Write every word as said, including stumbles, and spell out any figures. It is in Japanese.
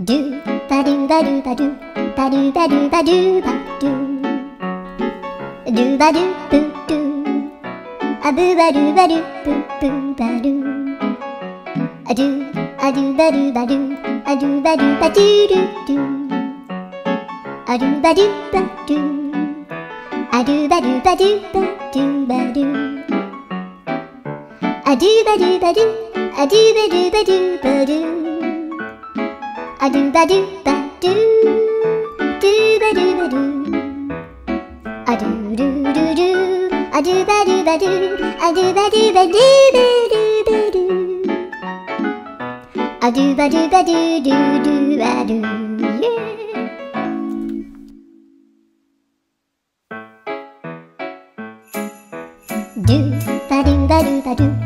ドゥバドゥバドゥバドゥバドゥバドゥバドゥバドゥドゥバドゥブドゥアブバドゥバドゥブブバドゥアドゥアドゥバドゥバドゥアドゥバドゥバドゥドゥドゥアドゥバドゥバドゥアドゥバドゥバドゥバドゥバドゥアドゥバドゥバドゥアドゥバドゥバドゥバドゥアドゥバドゥバドゥドゥバドゥバドゥアドゥルルルアドゥバドゥバドゥアドゥバドゥバドゥバドゥバドゥアドゥバドゥバドゥドゥドゥアドゥドゥバドゥバドゥバドゥ